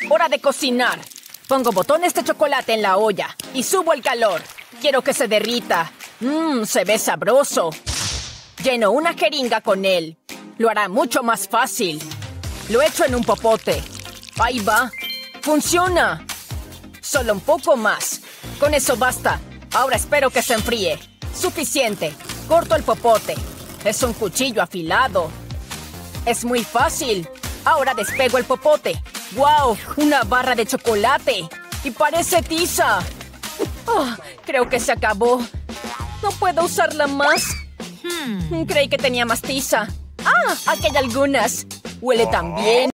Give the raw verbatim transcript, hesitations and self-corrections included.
Hora de cocinar. Pongo botones de chocolate en la olla y subo el calor. Quiero que se derrita. Mmm, se ve sabroso. Lleno una jeringa con él. Lo hará mucho más fácil. Lo echo en un popote. Ahí va. ¡Funciona! Solo un poco más. Con eso basta. Ahora espero que se enfríe. Suficiente. Corto el popote. Es un cuchillo afilado. Es muy fácil. Ahora despego el popote. ¡Guau! ¡Una barra de chocolate! ¡Y parece tiza! Oh, creo que se acabó. No puedo usarla más. Hmm. Creí que tenía más tiza. ¡Ah! Aquí hay algunas. Huele tan bien.